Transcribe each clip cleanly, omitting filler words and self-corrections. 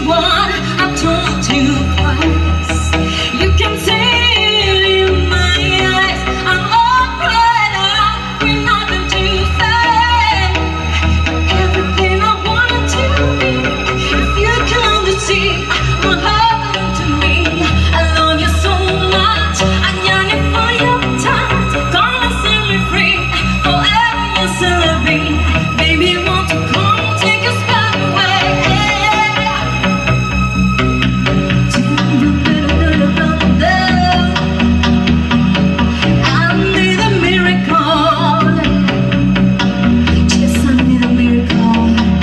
what I told you twice. You can tell in my eyes I'm all cried out with nothing to say. Everything I wanted to be, if you come to see what happened to me. I love you so much, I yearn it for your touch. Come and set me free, forever you celebrate. Baby, won't you come take a spell away? I need a miracle. Yes, I need a miracle.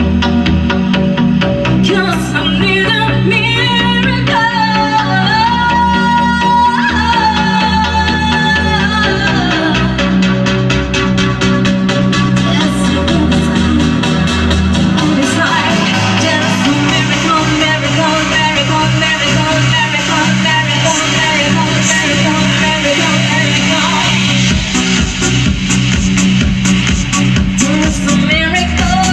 'Cause I need a miracle. Yes, it's like just a miracle, miracle, miracle, miracle, miracle, miracle, miracle, miracle, miracle, miracle. Just a miracle.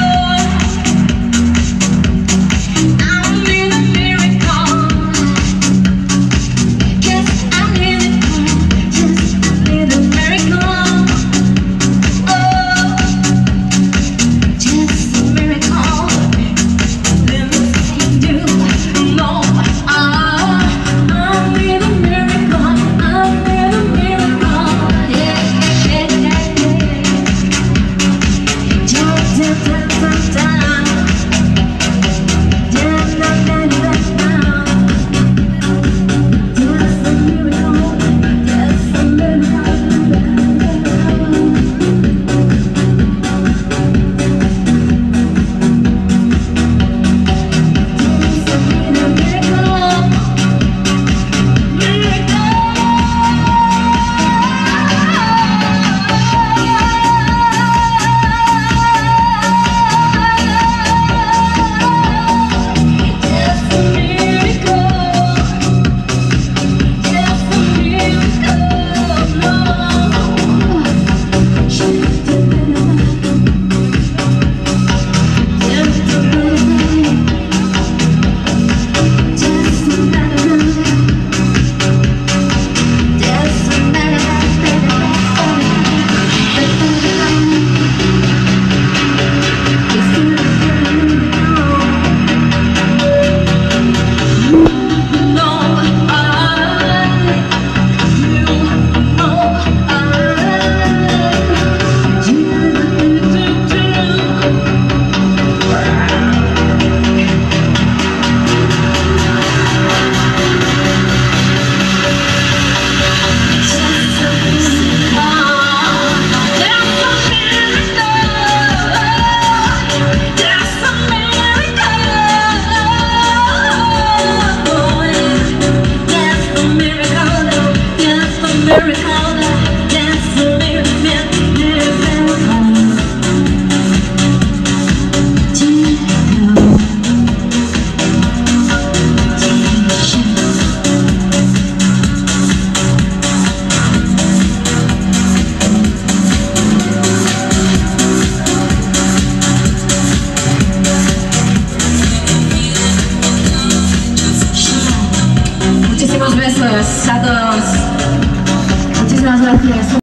I need a miracle. Yes, I need it. Yes, I need a miracle. Oh, just a miracle. Let me see you. No, I need a miracle. I need a miracle. Yeah, yeah, yeah, yeah. Just muchísimos besos a todos. Muchísimas gracias.